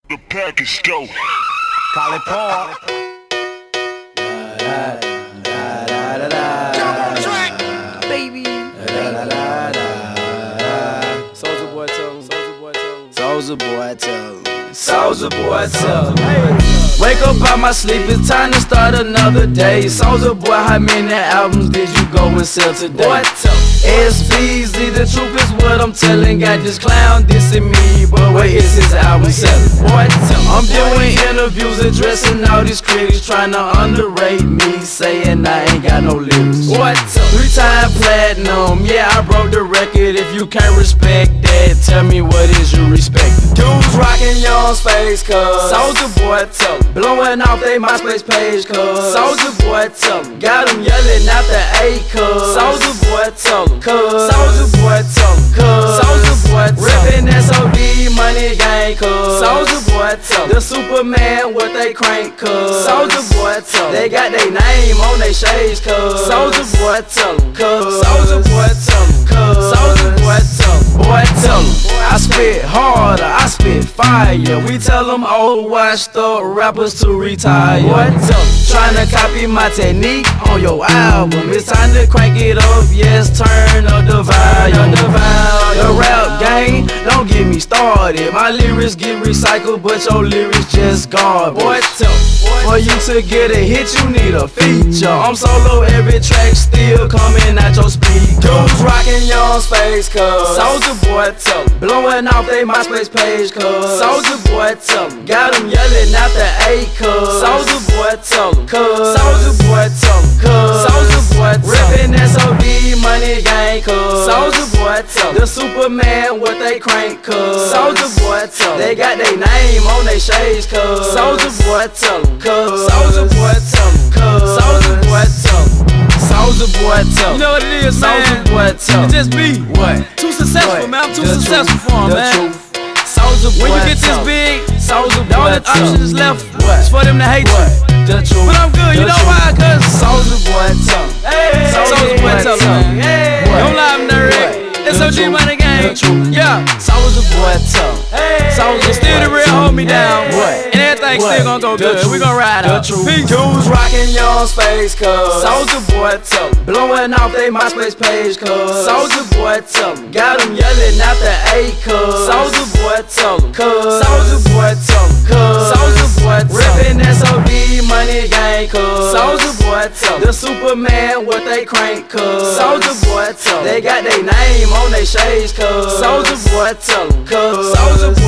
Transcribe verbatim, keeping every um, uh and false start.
The package dope. Call it Paul. Jump on the track, Baby. Soulja boy told, Soulja boy told, Soulja boy told. Soulja boy told. Wake up out my sleep, it's time to start another day. Soulja boy, how many albums did you go and sell today? Boy told. S B's, the truth is what I'm telling. Got this clown dissing me, but where is his album selling? Boy told. I'm doing interviews addressing all these critics trying to underrate me, saying I ain't got no lyrics. Boy told. Three-time platinum, yeah, I broke the record. If you can't respect that, tell me what is you respect? Dudes rockin' young space, cuz Soulja boy tell 'em. Blowing off they MySpace page, cuz Soulja boy tell 'em. Got 'em yelling out the A, cuz Soulja boy tell 'em. Cuz Soulja boy tell 'em. Cuz Soulja boy tell 'em. Rippin' S O D money gang, cuz Soulja boy tell 'em. The Superman what they crank, cuz Soulja boy tell 'em. They got they name on they shades, cuz Soulja boy tell 'em. Cuz Soulja boy tell 'em. Cuz Soulja boy tell 'em. Boy tell 'em. I spit harder, I spit fire. We tell them old washed up rappers to retire. What tell 'em? Tryna copy my technique on your album. It's time to crank it up, yes, turn up the volume. The rap game, don't get me started. My lyrics get recycled, but your lyrics just garbage. Boy tell 'em, for you to get a hit, you need a feature. I'm solo, every track still coming out your speakers. Dudes rockin' young space, cuz Soulja boy tell 'em. Blowing off they MySpace page, cuz Soulja boy tell 'em. Got 'em yelling out the A, cuz Soulja boy tell 'em. Cuz Soulja boy tell 'em. Cuz Soulja boy tell 'em. Rippin' S O D money gang, cuz Soulja boy tell 'em. The Superman what they crank, cuz Soulja boy tell 'em. They got they name on they shades, cuz Soulja boy tell 'em. Cuz Soulja boy tell 'em. Cuz Soulja boy tell 'em. Soulja boy tell 'em. You know what it is, man? Soulja boy tell 'em. It just be What? too successful, What? man. I'm too The successful truth. for him, The man. truth. Soulja boy When you get this tell 'em. big, Soulja the boy only tell 'em. option is left What? is for them to hate What? you. The truth. But I'm good, you The know truth. why? Cause Soulja boy tell 'em. Hey, Soulja boy tell 'em, man. What? Don't lie, I'm direct. What? S O D The money truth. gang. The truth. Yeah. Soulja boy tell 'em. Soulja Still the boy real tell 'em. hold me down. What? And everything What? still gonna go The good. truth. We gonna ride The out. truth. Peace. Dudes rockin' young space, cuz Soulja boy tell 'em. Blowing off they MySpace page, cuz Soulja boy tell 'em. Got 'em yelling out the A, cuz Soulja boy tell 'em. Cuz Soulja boy tell 'em. Cuz Soulja boy tell 'em. Rippin' S O D money gang, cuz Soulja boy tell 'em. The Superman what they crank, cuz Soulja boy tell 'em. They got they name on they shades, cuz Soulja boy tell 'em. Cuz Soulja